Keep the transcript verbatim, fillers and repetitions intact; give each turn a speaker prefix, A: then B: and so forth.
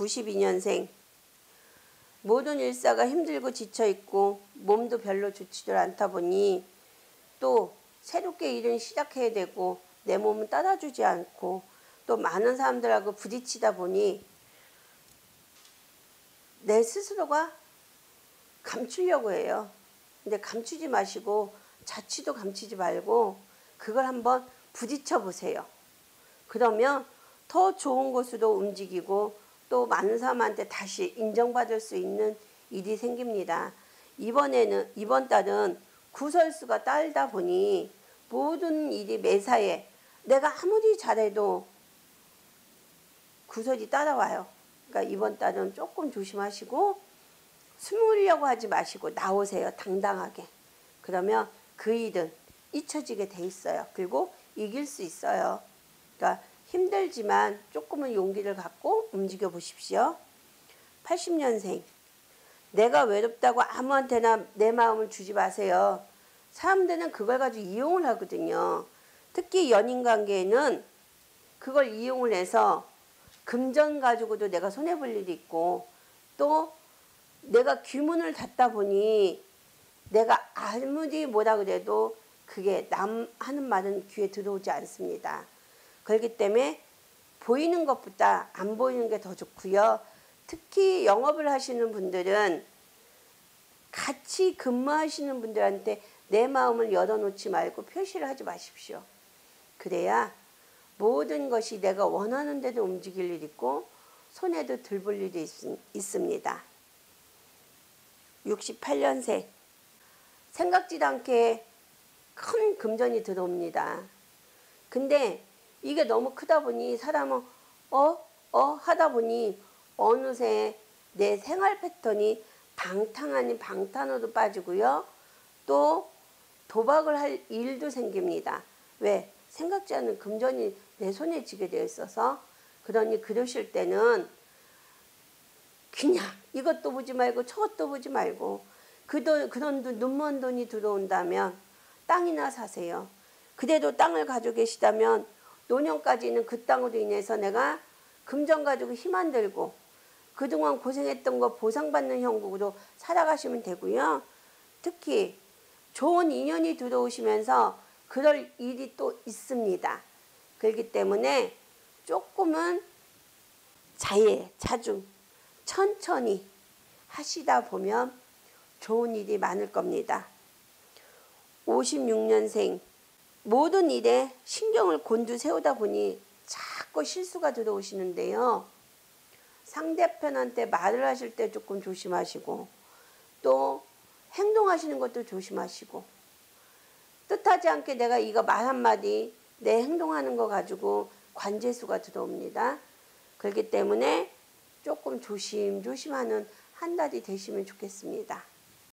A: 구십이 년생. 모든 일사가 힘들고 지쳐있고 몸도 별로 좋지도 않다 보니 또 새롭게 일은 시작해야 되고 내 몸은 따라주지 않고 또 많은 사람들하고 부딪히다 보니 내 스스로가 감추려고 해요. 근데 감추지 마시고 자취도 감추지 말고 그걸 한번 부딪혀 보세요. 그러면 더 좋은 곳으로 움직이고 또 많은 사람한테 다시 인정받을 수 있는 일이 생깁니다. 이번에는 이번 달은 구설수가 딸다 보니 모든 일이 매사에 내가 아무리 잘해도 구설이 따라와요. 그러니까 이번 달은 조금 조심하시고 숨으려고 하지 마시고 나오세요. 당당하게. 그러면 그 일은 잊혀지게 돼 있어요. 그리고 이길 수 있어요. 그러니까 힘들지만 조금은 용기를 갖고 움직여 보십시오. 팔십 년생. 내가 외롭다고 아무한테나 내 마음을 주지 마세요. 사람들은 그걸 가지고 이용을 하거든요. 특히 연인 관계에는 그걸 이용을 해서 금전 가지고도 내가 손해볼 일이 있고 또 내가 귀문을 닫다 보니 내가 아무리 뭐라 그래도 그게 남 하는 말은 귀에 들어오지 않습니다. 그렇기 때문에 보이는 것보다 안 보이는 게 더 좋고요. 특히 영업을 하시는 분들은 같이 근무하시는 분들한테 내 마음을 열어놓지 말고 표시를 하지 마십시오. 그래야 모든 것이 내가 원하는 대로 움직일 일이 있고 손해도 덜 볼 일이 있, 있습니다. 육십팔 년생. 생각지도 않게 큰 금전이 들어옵니다. 근데 이게 너무 크다 보니 사람은 어? 어? 하다 보니 어느새 내 생활 패턴이 방탕 아닌 방탄으로 빠지고요. 또 도박을 할 일도 생깁니다. 왜? 생각지 않은 금전이 내 손에 쥐게 되어 있어서. 그러니 그러실 때는 그냥 이것도 보지 말고 저것도 보지 말고 그 돈, 그런 돈, 눈먼 돈이 들어온다면 땅이나 사세요. 그래도 땅을 가지고 계시다면 노년까지는 그 땅으로 인해서 내가 금전 가지고 힘 안 들고 그동안 고생했던 거 보상받는 형국으로 살아가시면 되고요. 특히 좋은 인연이 들어오시면서 그럴 일이 또 있습니다. 그렇기 때문에 조금은 자예, 자중, 천천히 하시다 보면 좋은 일이 많을 겁니다. 오십육 년생. 모든 일에 신경을 곤두세우다 보니 자꾸 실수가 들어오시는데요. 상대편한테 말을 하실 때 조금 조심하시고 또 행동하시는 것도 조심하시고 뜻하지 않게 내가 이거 말 한마디 내 행동하는 거 가지고 관재수가 들어옵니다. 그렇기 때문에 조금 조심조심하는 한 달이 되시면 좋겠습니다.